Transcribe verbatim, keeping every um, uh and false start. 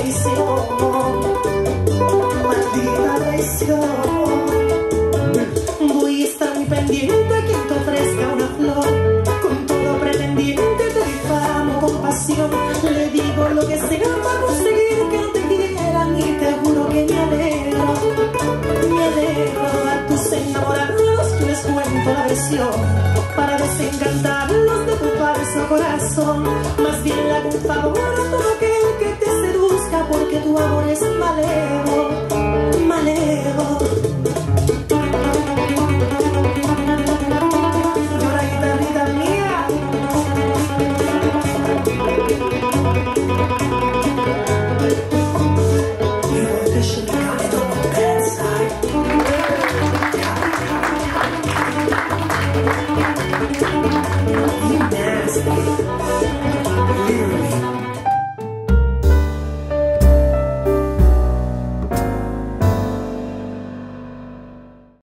traición, maldita traición. Voy a estar muy pendiente a quien te ofrezca una flor, con todo pretendiente te difamo con pasión. Le digo lo que sea para conseguir que no te quieran y te juro que me alegro, me alegro. A tus enamorados yo les cuento la versión para desencantarlos de tu falso corazón. Más bien le hago un favor a todo aquel que te seduzca, porque tu amor es malero.